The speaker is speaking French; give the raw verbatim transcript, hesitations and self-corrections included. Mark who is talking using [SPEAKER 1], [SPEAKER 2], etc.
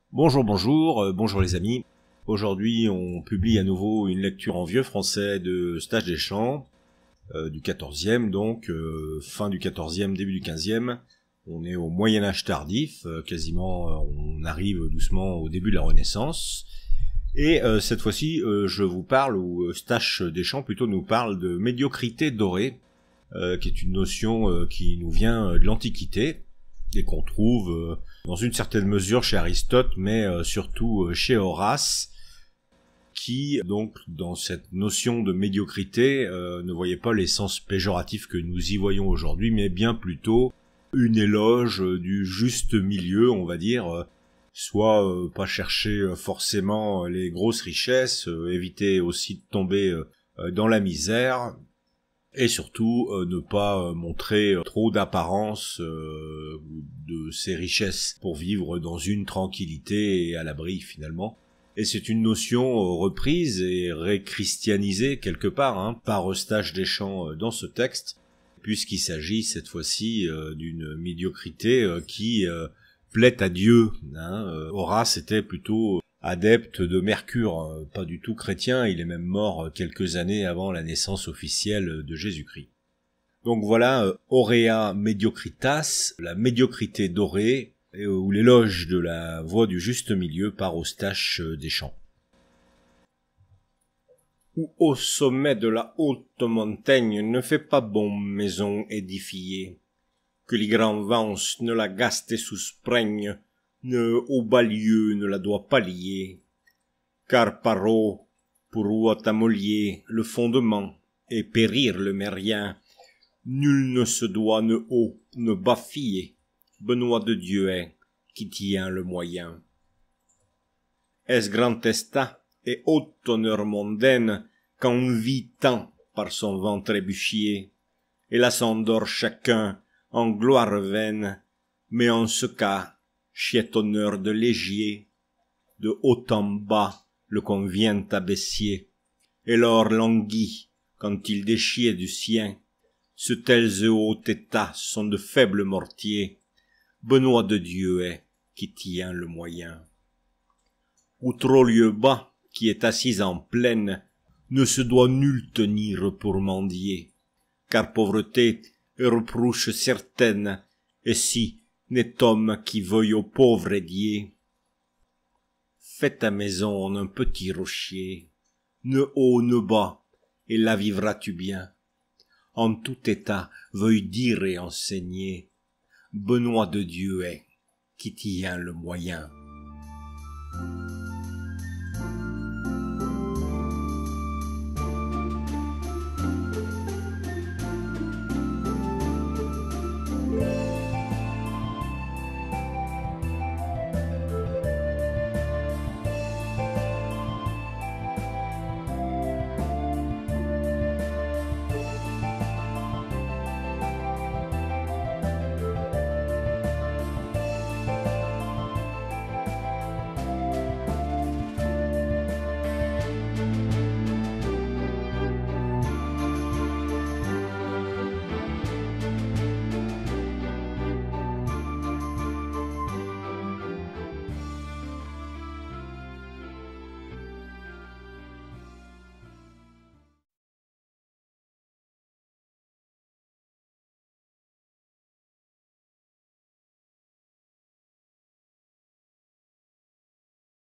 [SPEAKER 1] Bonjour, bonjour, euh, bonjour les amis. Aujourd'hui, on publie à nouveau une lecture en vieux français de Eustache Deschamps, euh, du quatorzième, donc euh, fin du quatorzième, début du quinzième. On est au Moyen-Âge tardif, euh, quasiment, euh, on arrive doucement au début de la Renaissance. Et euh, cette fois-ci, euh, je vous parle, ou Eustache Deschamps plutôt nous parle de médiocrité dorée, euh, qui est une notion euh, qui nous vient de l'Antiquité, et qu'on trouve euh, dans une certaine mesure chez Aristote, mais euh, surtout euh, chez Horace, qui, donc, dans cette notion de médiocrité, euh, ne voyait pas les sens péjoratifs que nous y voyons aujourd'hui, mais bien plutôt une éloge euh, du juste milieu, on va dire, euh, soit euh, pas chercher euh, forcément les grosses richesses, euh, éviter aussi de tomber euh, dans la misère, et surtout euh, ne pas euh, montrer euh, trop d'apparence euh, de ses richesses pour vivre dans une tranquillité et à l'abri finalement. Et c'est une notion euh, reprise et réchristianisée quelque part hein, par Eustache Deschamps euh, dans ce texte, puisqu'il s'agit cette fois-ci euh, d'une médiocrité euh, qui euh, plaît à Dieu. Hein. Euh, Horace était plutôt adepte de Mercure, pas du tout chrétien, il est même mort quelques années avant la naissance officielle de Jésus-Christ. Donc voilà, Aurea Mediocritas, la médiocrité dorée, ou l'éloge de la voie du juste milieu par Eustache Deschamps. Où au sommet de la haute montagne ne fait pas bon maison édifiée, que les grands vents ne la gastent et souspreignent, ne au bas lieu ne la doit pas lier, car par eau, pour ouatamolier le fondement, et périr le mérien, nul ne se doit ne haut, ne bas fier, Benoît de Dieu est, qui tient le moyen. Est-ce grand estat et haut honneur mondaine, qu'en vit tant par son ventre ébuchier, et là s'endort chacun en gloire vaine, mais en ce cas, chiet honneur de légier, de haut en bas le convient abaisser, et l'or languit quand il déchire du sien, ce tels et hauts états sont de faibles mortiers, Benoît de Dieu est qui tient le moyen. Ou trop lieu bas, qui est assis en plaine, ne se doit nul tenir pour mendier, car pauvreté est reproche certaine, et si n'est homme qui veuille aux pauvres aider. Fais ta maison en un petit rocher, ne haut ne bas, et là vivras-tu bien. En tout état, veuille dire et enseigner, Benoît de Dieu est, qui tient le moyen.